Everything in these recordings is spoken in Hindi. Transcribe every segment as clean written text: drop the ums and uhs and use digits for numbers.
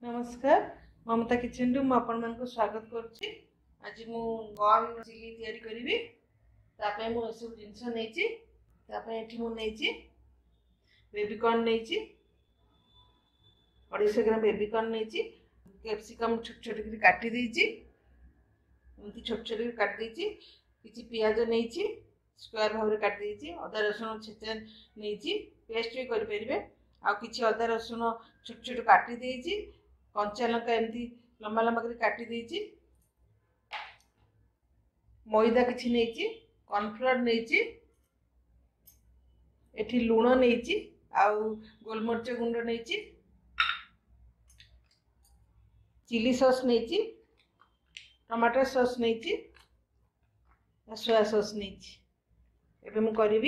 नमस्कार ममता किचन रु मुझे स्वागत करुच्ची। आज मु कॉर्न चिली तैयारी करी तापे मु सब जिनस नहीं तापे एठी मु नहीं बेबी कॉर्न नहीं 250 ग्राम बेबी कॉर्न नहीं कैप्सिकम छोट छोट कर काटी देछि एमती छोट छोट कर काट देछि किछि पियाज नहीं स्क्वायर भाव में काट देछि अदा रसुन छेचा नहीं पेस्ट भी करि परिबे आ किछि अदा रसुन छोट छोट काटी देछि कंचा लंका एमती लंबा लंबा कर काटी देछि मैदा किछि नहीं कॉर्नफ्लोर नहीं एठी लूण नहीं आउ गोलमरिच गुंड नहीं चिली सॉस नहीं टमाटर सॉस नहीं सोया सॉस नहीं एबे मु करिवि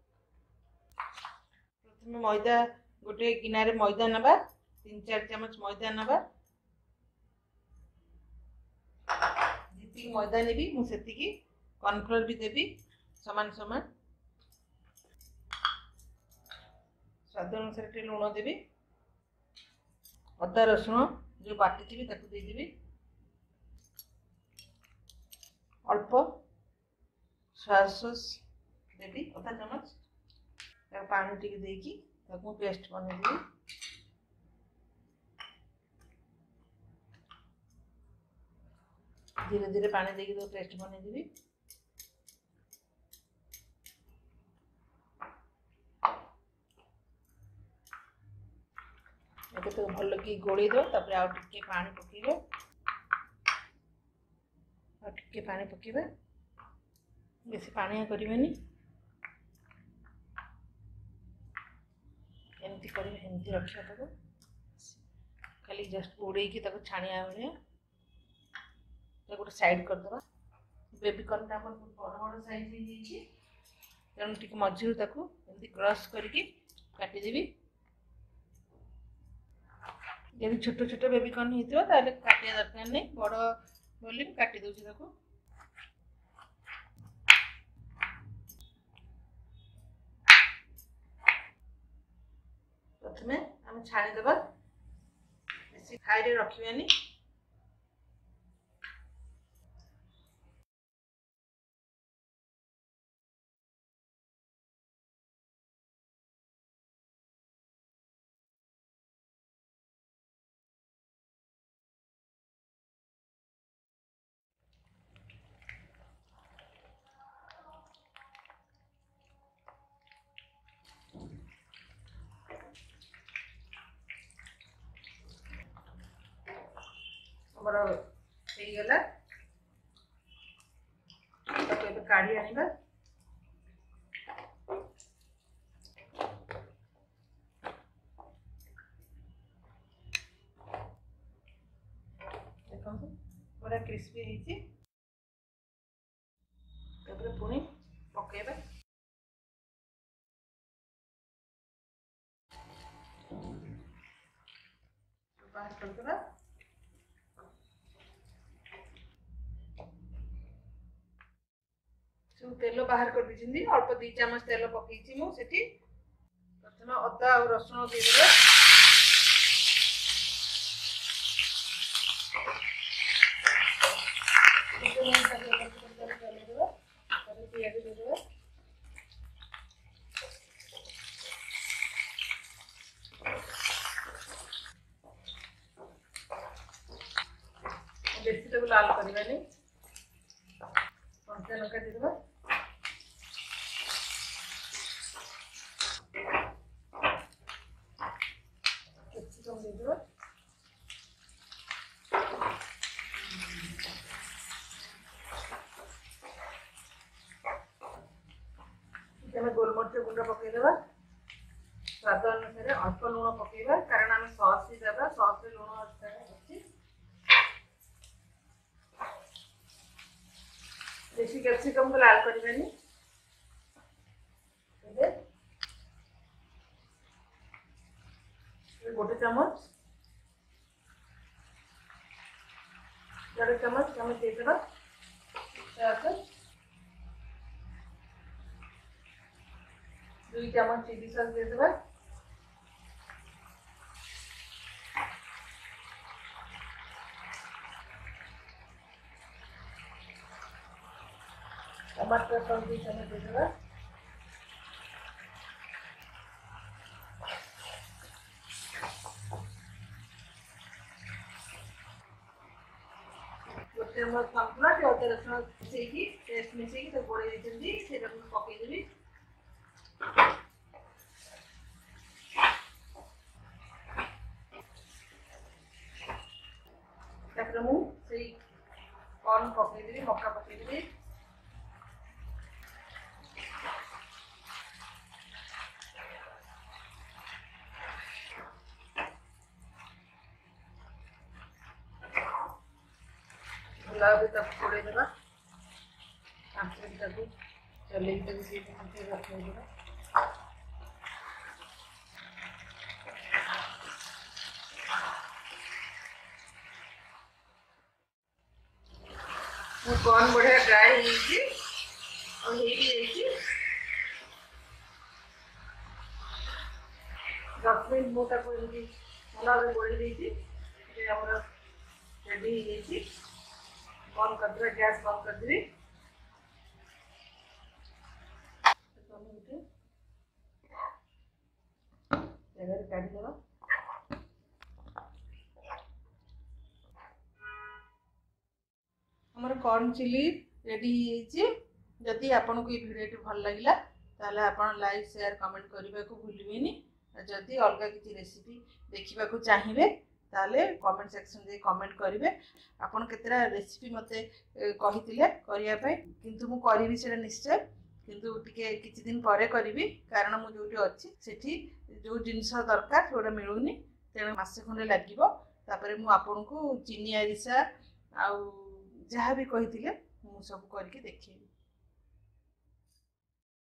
प्रथमे मैदा गोटे गिनारे मैदा नबा 3-4 चम्मच मैदा नबा जितकी मैदा नेबी मु सेतिकी कॉर्नफ्लोर भी देबी समान समान स्वाद अनुसार टे लूण देबी अदा रसुण जो बाटी थी ताकू दे देबी अल्प सोया सॉस देबी अधा चम्मच ताकू पानी टिके देकी ताकू पेस्ट बने देबी धीरे धीरे पानी देकी तो पेस्ट बने देबी एबे तो भल की गोली दो तापर आउ टिके पानी पकेबे आ टिके पानी पकेबे बेसी पानी करिवेनी एमती करिवे एमती रखिया ताको खाली जस्ट उड़े की ताको छानिया बेले तो गोटे साइड कर दबा बेबी कॉर्न ता अपन बड़ बड़ साइज हे जेछि तेन टिके मझिरु ताको एमती क्रॉस करके काटी देबी यदि छोट छोट बेबी कॉर्न हेतिबो ताले काटिया दरकार नै बड़ बोली काटी दोछि ताको प्रथमे हम छानी देबा बेसी हाई रे रखिबानी हमर हे गेला ताको एबे काढी आनिबा देखो पूरा क्रिस्पी हेछि तापर पुनी पकेबे बाहर कर देबा तेल बाहर कर दी अल्प 2 चम्मच तेल पकई मु सेठी प्रथम अदा और रसुण दे देबा बेसी तो लाल करबानी कंचा लंका दे देबा कैप्सिकम दे देबा गोलमरिच गुंड पकई देबा स्वाद अनुसार अल्प लूण पकेबा कारण आम सॉस भी देबा सॉस रे लूण अछि बेसी कैप्सिकम को लाल करबानी गोटे चम्मच 1.5 चम्मच हमें दे देबा 2 चम्मच चिली सॉस दे देबा टमाटर सॉस भी टमाटो देगा गोटे मोर कॉर्नफ्लोर अदे रसुण मिसेकी पेस्ट मिसेकी तो गोड़े देइछंदी सेटा को पके देबी तापर मु सेई कॉर्न पके देबी मक्का पके देबी गुलाब तक छोड़े देगा चले रख देगा वो कौन बढ़िया ड्राई होगी और ये भी होगी 10 मिनट मोटा को एमती भला भाव गोली देती ये हमर रेडी हो गई बंद कर दे गैस बंद कर दी जगह काट देवा हमर कॉर्न चिली रेडी हो जदि आपन को ये वीडियो भल लगिला ताले आपन लाइक शेयर कमेंट करबा को भूलिबेनी जदि अलग किसी रेसिपी देखा चाहिए ताले कमेंट सेक्शन दे कमेंट करेंगे आपन केतरा रेसिपी मते कहितिले करिया पय किंतु मु करिवि सेटा निश्चय किंतु टिके किछि दिन परे करिवि कारण मु जोटी अछि सेठी जो जिंस दरकार सेटा मिलुनी तेने मासे खंडे लागिवो तापरे मु आपन को चिनी आरिसा आ जहाँ भी कही मु सब करके देखेबी।